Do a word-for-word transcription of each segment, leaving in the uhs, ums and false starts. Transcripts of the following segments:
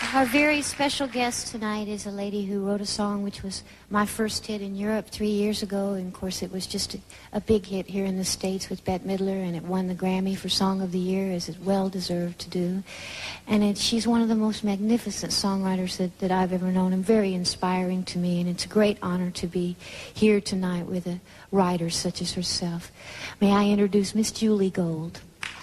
Our very special guest tonight is a lady who wrote a song which was my first hit in Europe three years ago. And, of course, it was just a, a big hit here in the States with Bette Midler, and it won the Grammy for Song of the Year, as it well deserved to do. And it, she's one of the most magnificent songwriters that, that I've ever known, and very inspiring to me. And it's a great honor to be here tonight with a writer such as herself. May I introduce Miss Julie Gold.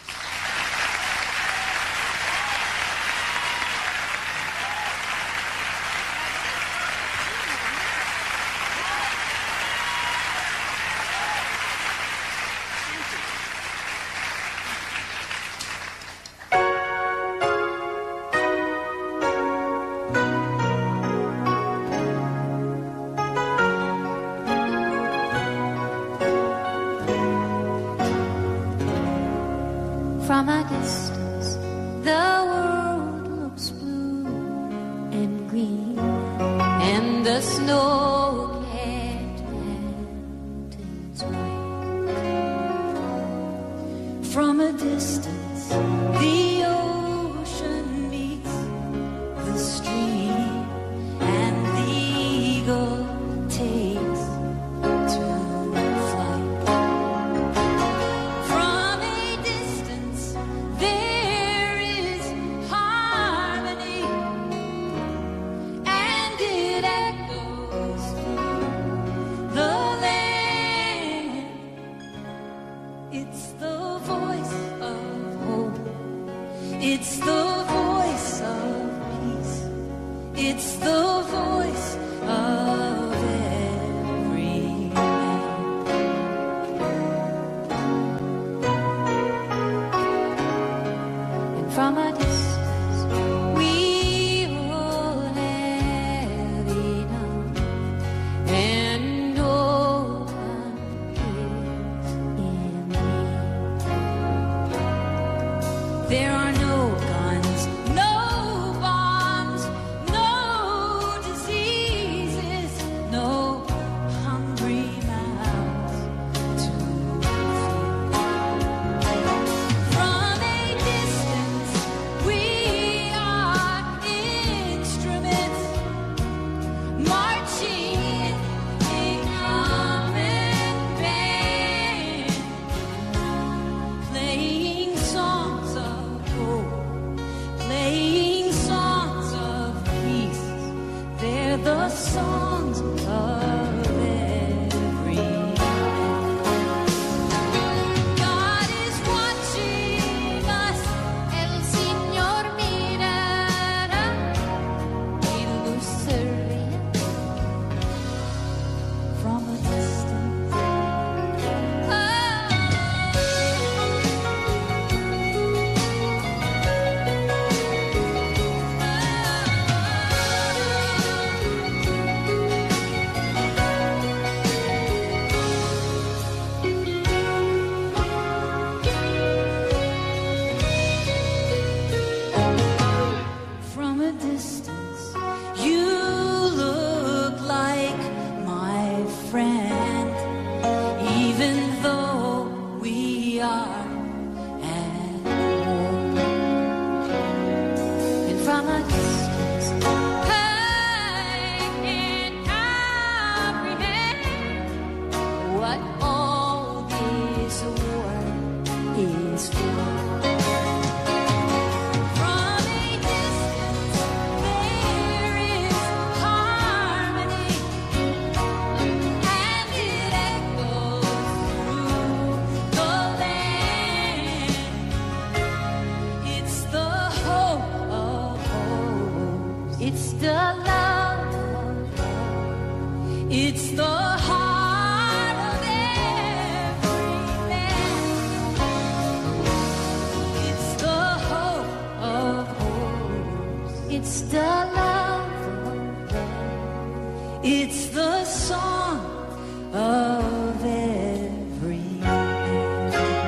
From a distance, the world looks blue and green, and the snow-capped mountains white. From a distance, the ocean meets the stream, and the eagle takes to flight. From a distance, there is harmony, and it echoes through the land. It's the voice of hope. It's the voice of peace. It's the voice of every man. And from a distance, we all have enough, and no one is in need. There are no guns, no bombs, no diseases, no hungry mouths to feed. From a distance, we are instruments marching in common band, playing songs of hope, playing songs of peace. They're the songs of every man. God is watching us, el Señor mirará, y lucerá from a distance. From a distance, you look like my friend, even though we are at war. And from a distance, I can't comprehend what all this war is for. From a distance, there is harmony, and it echoes through the land. It's the hope of hope. It's the love of love. It's the heart of every man. It's the hope of hopes. It's the love of love. It's the song of every man.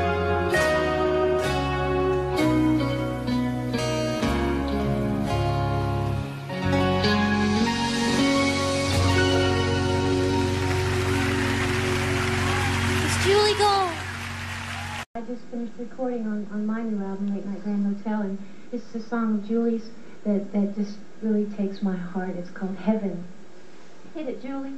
It's Julie Gold. I just finished recording on, on my new album, Late Night Grand Hotel, and this is a song of Julie's that, that just really takes my heart. It's called Heaven. Hit it, Julie.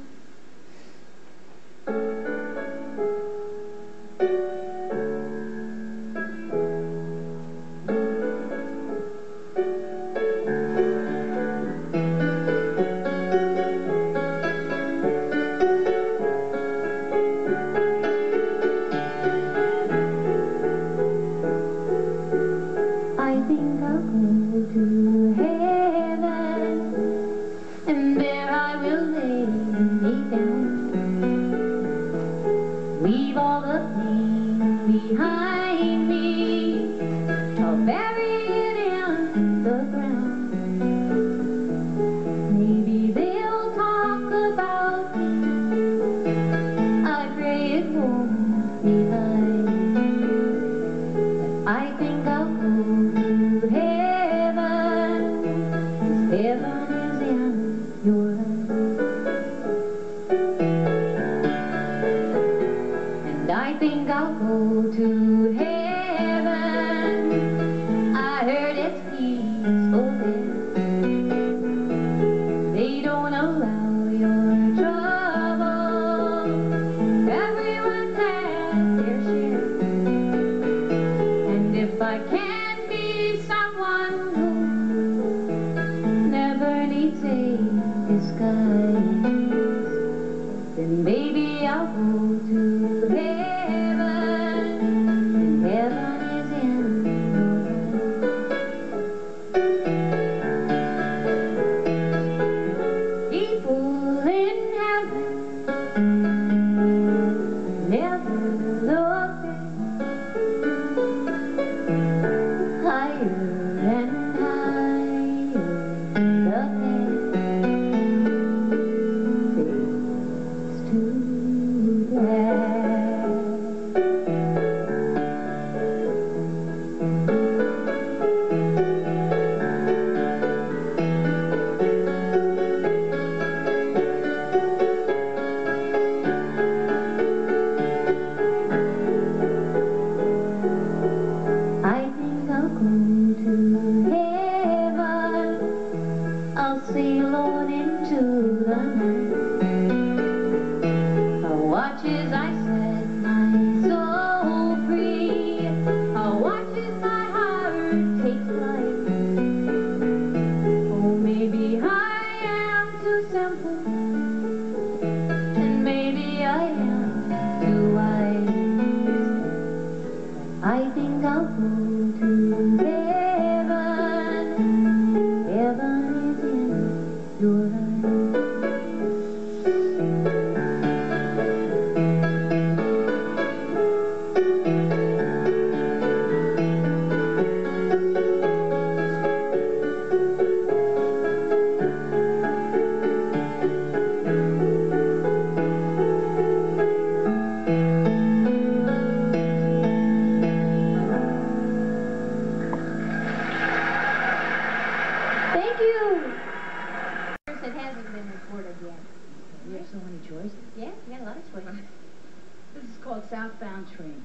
This is called Southbound Train.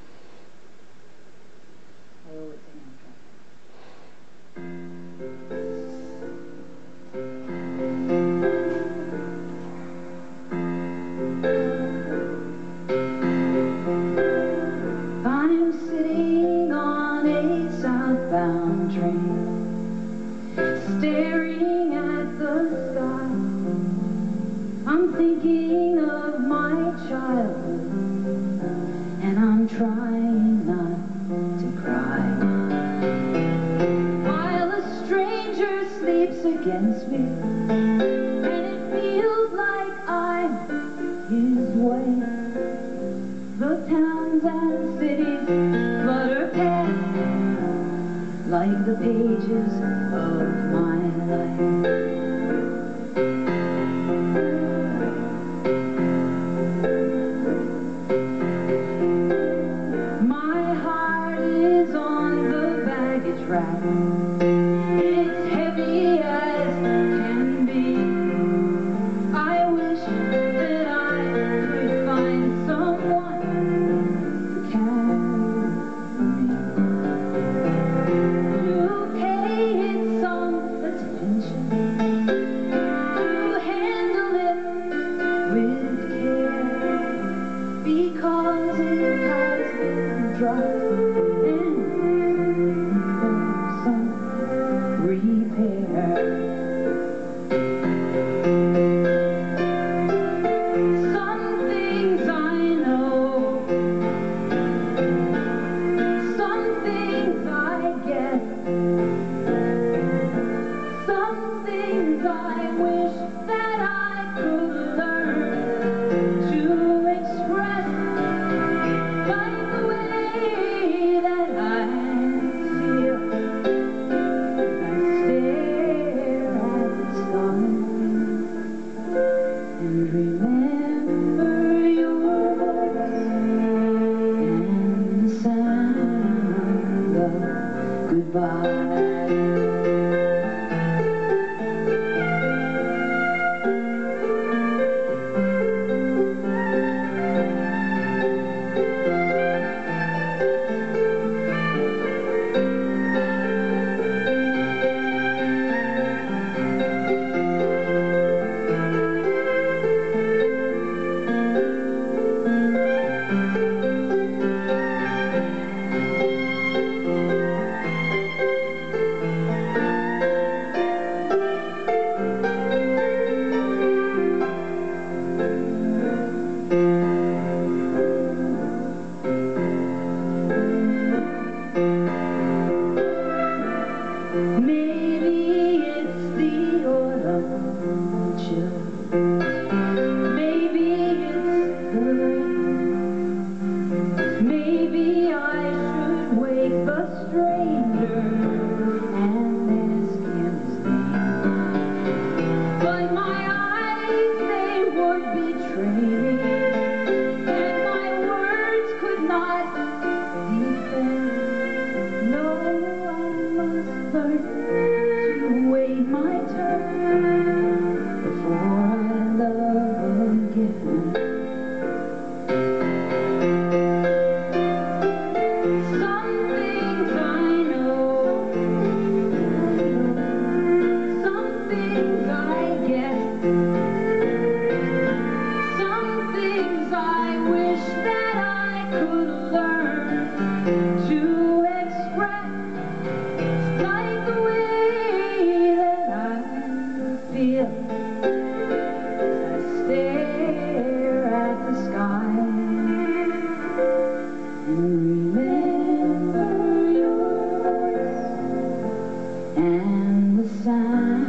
I owe it to Amtrak. I'm sitting on a southbound train, staring at the sky. I'm thinking of my childhood, and I'm trying not to cry, while a stranger sleeps against me, and it feels like I'm his way. The towns and cities flutter past like the pages of my life. It's heavy as can be. I wish that I could find someone to carry me. You painted some Maybe it's the autumn chill. Maybe it's the rain. Maybe I should wake the stranger and ask him his name. But my eyes, they would betray me, and my words could not defend. No, I must learn to wait my turn before I love again. Some things I know, some things I guess, some things I wish that I could learn to express. It's like the way that I feel as I stare at the sky and remember your voice and the sound